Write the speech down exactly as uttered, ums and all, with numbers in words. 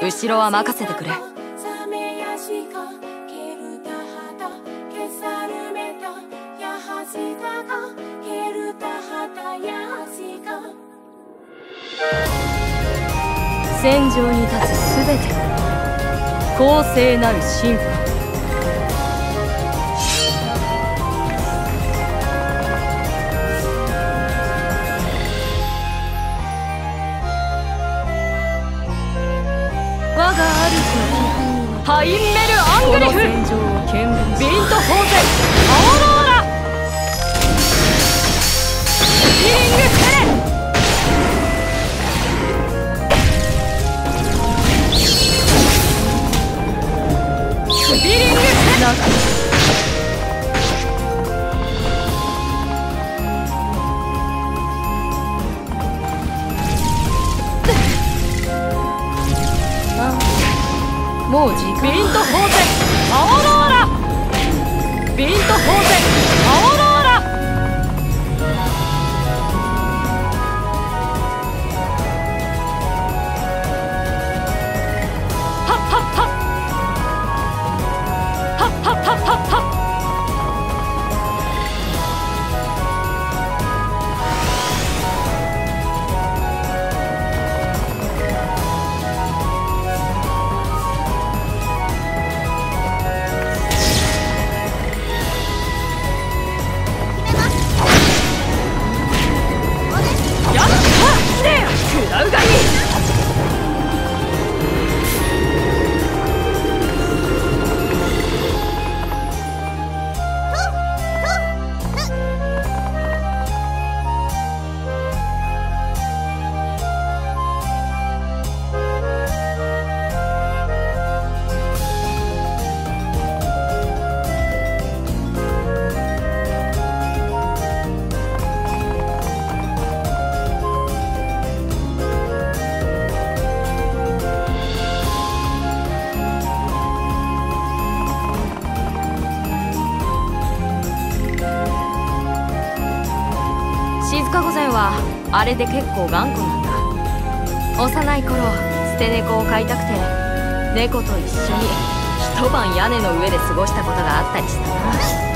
後ろは任せてくれ。戦場に立つすべて公正なる審判。我が主のハインメル・アングリフ、ビント・ホーゼン・アオローラ、ヒリング・テレン、スピリング・テナもう時間。ビント・ホーゼン・アオローラ、ビント・ホーゼン・アオローラ、はっはっはっはっはっはっはっはっ。食らうがいい。静御前はあれで結構頑固なんだ。幼い頃捨て猫を飼いたくて猫と一緒に一晩屋根の上で過ごしたことがあったりしたな。